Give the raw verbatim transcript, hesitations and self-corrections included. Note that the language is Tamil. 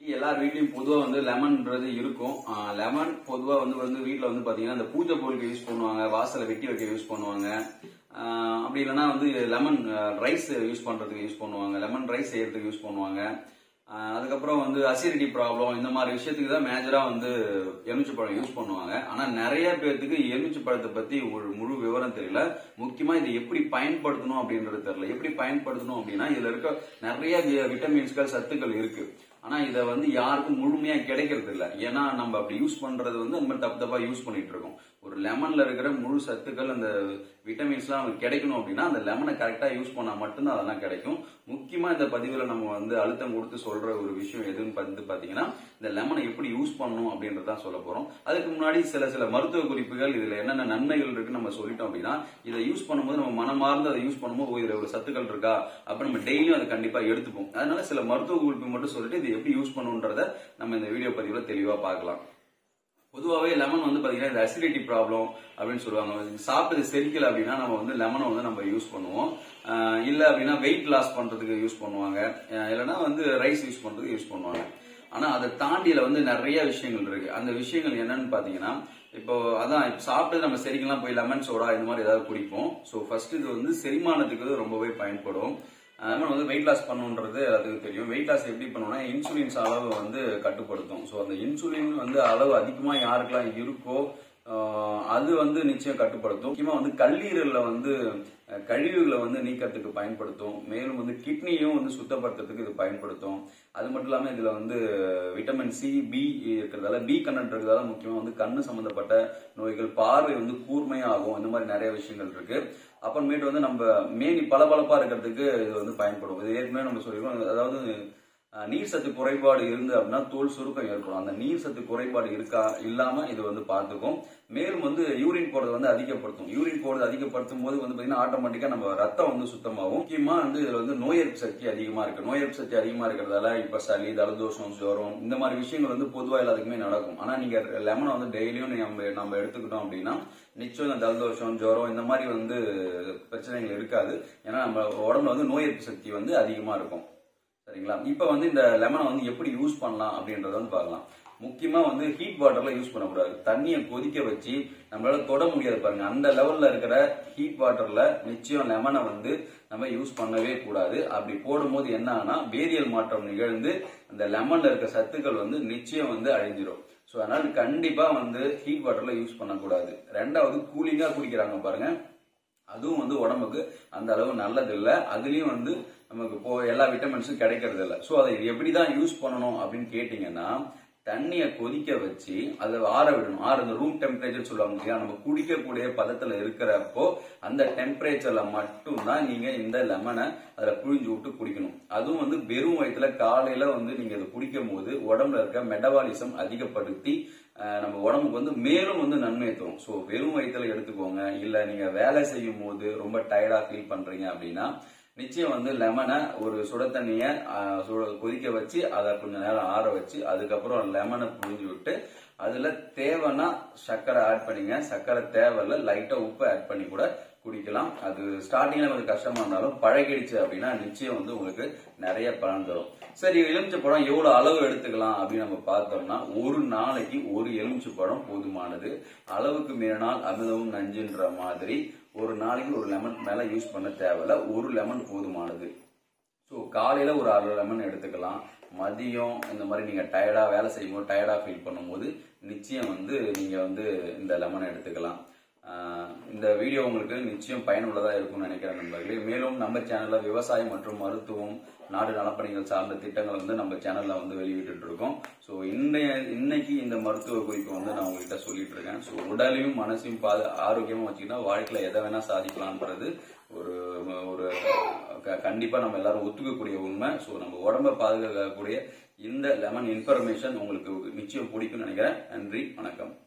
எல்லார் வீட்லயும் பொதுவா வந்து லெமன்ன்றது இருக்கும். லெமன் பொதுவா வந்து வந்து வீட்டுல வந்து பாத்தீங்கன்னா இந்த பூஜை பொருளுக்கு யூஸ் பண்ணுவாங்க, வாசலை வெட்டி வைக்க யூஸ் பண்ணுவாங்க. அப்படி இல்லைன்னா வந்து லெமன் ரைஸ் யூஸ் பண்றதுக்கு யூஸ் பண்ணுவாங்க, லெமன் ரைஸ் செய்யறதுக்கு யூஸ் பண்ணுவாங்க. அதுக்கப்புறம் வந்து அசிடிட்டி ப்ராப்ளம் இந்த மாதிரி விஷயத்துக்கு தான் மேஜரா வந்து எலுமிச்சை பழம் யூஸ் பண்ணுவாங்க. ஆனா நிறைய பேருக்கு எலுமிச்சை பழத்தை பத்தி ஒரு முழு விவரம் தெரியல. முக்கியமா இதை எப்படி பயன்படுத்தணும் அப்படின்றது தெரியல. எப்படி பயன்படுத்தணும் அப்படின்னா இதுல இருக்க நிறைய விட்டமின்ஸ்கள் சத்துக்கள் இருக்கு. ஆனா இதை வந்து யாருக்கும் முழுமையா கிடைக்கிறது இல்ல. ஏன்னா நம்ம அப்படி யூஸ் பண்றது வந்து அந்த மாதிரி தப்பு தப்பா யூஸ் பண்ணிட்டு இருக்கோம். ஒரு லெமன்ல இருக்கிற முழு சத்துக்கள் அந்த விட்டமின்ஸ் எல்லாம் நமக்கு கிடைக்கணும் அப்படின்னா அந்த லெமனை கரெக்டா யூஸ் பண்ணா மட்டும்தான் அதெல்லாம் கிடைக்கும். முக்கியமா இந்த பதிவுல நம்ம வந்து அழுத்தம் கொடுத்து சொல்ற ஒரு விஷயம் எதுன்னு வந்து பாத்தீங்கன்னா இந்த லெமனை எப்படி யூஸ் பண்ணணும் அப்படின்றதான் சொல்ல போறோம். அதுக்கு முன்னாடி சில சில மருத்துவ குறிப்புகள், இதுல என்னென்ன நன்மைகள் இருக்கு நம்ம சொல்லிட்டோம் அப்படின்னா இதை யூஸ் பண்ணும்போது நம்ம மனமார்ந்து அதை யூஸ் பண்ணும்போது இதுல ஒரு சத்துக்கள் இருக்கா அப்ப நம்ம டெய்லியும் அதை கண்டிப்பா எடுத்துப்போம். அதனால சில மருத்துவ குறிப்பு மட்டும் சொல்லிட்டு இது எப்படி யூஸ் பண்ணுன்றத நம்ம இந்த வீடியோ பதிவுல தெளிவா பார்க்கலாம். பொதுவாகவே லெமன் வந்து பாத்தீங்கன்னா இந்த அசிடிட்டி ப்ராப்ளம் அப்படின்னு சொல்லுவாங்க. சாப்பிட்டது செரிக்கல அப்படின்னா நம்ம வந்து லெமனை வந்து நம்ம யூஸ் பண்ணுவோம். இல்ல அப்படின்னா வெயிட் லாஸ் பண்றதுக்கு யூஸ் பண்ணுவாங்க, இல்லைன்னா வந்து ரைஸ் யூஸ் பண்றதுக்கு யூஸ் பண்ணுவாங்க. ஆனா அதை தாண்டியில வந்து நிறைய விஷயங்கள் இருக்கு. அந்த விஷயங்கள் என்னன்னு பாத்தீங்கன்னா இப்போ அதான் சாப்பிட்டு நம்ம செரிக்கலாம் போய் லெமன் சோடா இந்த மாதிரி ஏதாவது குடிப்போம். ஸோ ஃபர்ஸ்ட் இது வந்து செரிமானத்துக்கு ரொம்பவே பயன்படும். அதனால வந்து வெயிட் லாஸ் பண்ணுன்றது அதுக்கு தெரியும். வெயிட் லாஸ் எப்படி பண்ணுவோம்னா இன்சுலின்ஸ் அளவு வந்து கட்டுப்படுத்தும். ஸோ அந்த இன்சுலின் வந்து அளவு அதிகமா யாருக்கெல்லாம் இருக்கோ அது வந்து நிச்சயம் கட்டுப்படுத்தும். முக்கியமா வந்து கல்லீரல்ல வந்து கழிவுகளை வந்து நீக்கிறதுக்கு பயன்படுத்தும். மேலும் வந்து கிட்னியும் வந்து சுத்தப்படுத்துறதுக்கு இது பயன்படுத்தும். அது மட்டும் இல்லாம இதுல வந்து விட்டமின் சி, பி இருக்கிறதால, பி கண்டென்ட் இருக்கிறதால முக்கியமா வந்து கண்ணு சம்பந்தப்பட்ட நோய்கள், பார்வை வந்து கூர்மையாகும். இந்த மாதிரி நிறைய விஷயங்கள் இருக்கு. அப்புறமேட்டு வந்து நம்ம மேனி பளபளப்பா இருக்கிறதுக்கு இது வந்து பயன்படும். இது ஏற்கனவே நம்ம சொல்லிருக்கோம். அதாவது நீர் சத்து குறைபாடு இருந்து அப்படின்னா தோல் சுருக்கம் ஏற்படும். அந்த நீர் சத்து குறைபாடு இருக்கா இல்லாம இது வந்து பார்த்துக்கும். மேலும் வந்து யூரின் போறது வந்து அதிகப்படுத்தும். யூரின் போறது அதிகப்படுத்தும் போது வந்து பாத்தீங்கன்னா ஆட்டோமேட்டிக்கா நம்ம ரத்தம் வந்து சுத்தமாகும். முக்கியமா வந்து இதுல வந்து நோய் எதிர்ப்பு சக்தி அதிகமா இருக்கு. நோய் எதிர்ப்பு சக்தி அதிகமா இருக்கிறதால இப்ப சளி, ஜலதோஷம், ஜுரம் இந்த மாதிரி விஷயங்கள் வந்து பொதுவா எல்லாத்துக்குமே நடக்கும். ஆனா நீங்க லெமனை வந்து டெய்லியும் நம்ம நம்ம எடுத்துக்கிட்டோம் அப்படின்னா நிச்சயம் ஜலதோஷம், ஜுரம் இந்த மாதிரி வந்து பிரச்சனைகள் இருக்காது. ஏன்னா நம்ம உடம்புல வந்து நோய் எதிர்ப்பு சக்தி வந்து அதிகமா இருக்கும். சரிங்களா? இப்ப வந்து இந்த லெமனை வந்து எப்படி யூஸ் பண்ணலாம் அப்படின்றத வந்து பார்க்கலாம். முக்கியமா வந்து ஹீட் வாட்டர்ல யூஸ் பண்ணக்கூடாது. தண்ணியை கொதிக்க வச்சு நம்மளால தொட முடியாது பாருங்க, அந்த லெவல்ல இருக்கிற ஹீட் வாட்டர்ல நிச்சயம் லெமனை வந்து நம்ம யூஸ் பண்ணவே கூடாது. அப்படி போடும்போது என்ன ஆனா வேதியியல் மாற்றம் நிகழ்ந்து அந்த லெமன்ல இருக்க சத்துக்கள் வந்து நிச்சயம் வந்து அழிஞ்சிடும். ஸோ அதனால கண்டிப்பா வந்து ஹீட் வாட்டர்ல யூஸ் பண்ணக்கூடாது. ரெண்டாவது கூலிங்கா குடிக்கிறாங்க பாருங்க, அதுவும் வந்து உடம்புக்கு அந்த அளவு நல்லது இல்லை. அதுலயும் வந்து நமக்கு இப்போ எல்லா விட்டமின்ஸும் கிடைக்கிறது இல்லை. ஸோ அதை எப்படிதான் யூஸ் பண்ணணும் அப்படின்னு கேட்டீங்கன்னா தண்ணியை கொதிக்க வச்சு அதை ஆற விடணும். ஆறு அந்த ரூம் டெம்பரேச்சர் சொல்லுவாங்க இல்லையா, நம்ம குடிக்கக்கூடிய பதத்துல இருக்கிறப்போ அந்த டெம்பரேச்சர்ல மட்டும் தான் நீங்க இந்த லெமனை அதுல புழிஞ்சு விட்டு குடிக்கணும். அதுவும் வந்து வெறும் வயிற்றுல காலையில வந்து நீங்க அதை குடிக்கும் போது உடம்புல இருக்க மெட்டபாலிசம் அதிகப்படுத்தி நம்ம உடம்புக்கு வந்து மேலும் வந்து நன்மை தரும். ஸோ வெறும் வயிற்றுல எடுத்துக்கோங்க. இல்ல நீங்க வேலை செய்யும் போது ரொம்ப டயர்டா ஃபீல் பண்றீங்க அப்படின்னா நிச்சயம் வந்து லெமனை ஒரு சுட தண்ணிய கொதிக்க வச்சு அதை கொஞ்ச நேரம் ஆற வச்சு அதுக்கப்புறம் லெமனை புழிஞ்சு விட்டு அதுல தேவைன்னா சர்க்கரை ஆட் பண்ணிங்க. சர்க்கரை தேவையில்ல, லைட்டா உப்பு ஆட் பண்ணி கூட குடிக்கலாம். அது ஸ்டார்டிங்ல கொஞ்சம் கஷ்டமா இருந்தாலும் பழகிடுச்சு அப்படின்னா நிச்சயம் வந்து உங்களுக்கு நிறைய பலன் தரும். சரி, எலுமிச்சை பழம் எவ்வளவு அளவு எடுத்துக்கலாம் அப்படின்னு நம்ம பார்த்தோம்னா ஒரு நாளைக்கு ஒரு எலுமிச்சை பழம் போதுமானது. அளவுக்கு மீறினால் அமிர்தமும் நஞ்சுன்ற மாதிரி ஒரு நாளைக்கு ஒரு லெமன் மேல யூஸ் பண்ண தேவையில்ல, ஒரு லெமன் போதுமானது. ஸோ காலையில ஒரு அரை லெமன் எடுத்துக்கலாம். மதியம் இந்த மாதிரி நீங்க டயர்டா வேலை செய்யும் போது டயர்டா ஃபீல் பண்ணும்போது நிச்சயம் வந்து நீங்க வந்து இந்த லெமனை எடுத்துக்கலாம். இந்த வீடியோ உங்களுக்கு நிச்சயம் பயனுள்ளதா இருக்கும்னு நினைக்கிறேன் நண்பர்களே. மேலும் நம்ம சேனல்ல விவசாயம் மற்றும் மருத்துவம், நாடு நலப்பணிகள் சார்ந்த திட்டங்கள் வந்து நம்ம சேனல்ல வந்து வெளியிட்டு இருக்கோம். ஸோ இன்னைய இன்னைக்கு இந்த மருத்துவ குறிப்பு வந்து நான் உங்ககிட்ட சொல்லிட்டு இருக்கேன். ஸோ உடலையும் மனசையும் பாது ஆரோக்கியமா வச்சுக்கிட்டா வாழ்க்கையில எதை வேணா சாதிக்கலாம்ன்றது ஒரு ஒரு கண்டிப்பா நம்ம எல்லாரும் ஒத்துக்கக்கூடிய உண்மை. ஸோ நம்ம உடம்பை பாதுகாக்கக்கூடிய இந்த லெமன் இன்ஃபர்மேஷன் உங்களுக்கு நிச்சயம் பிடிக்கும்னு நினைக்கிறேன். நன்றி, வணக்கம்.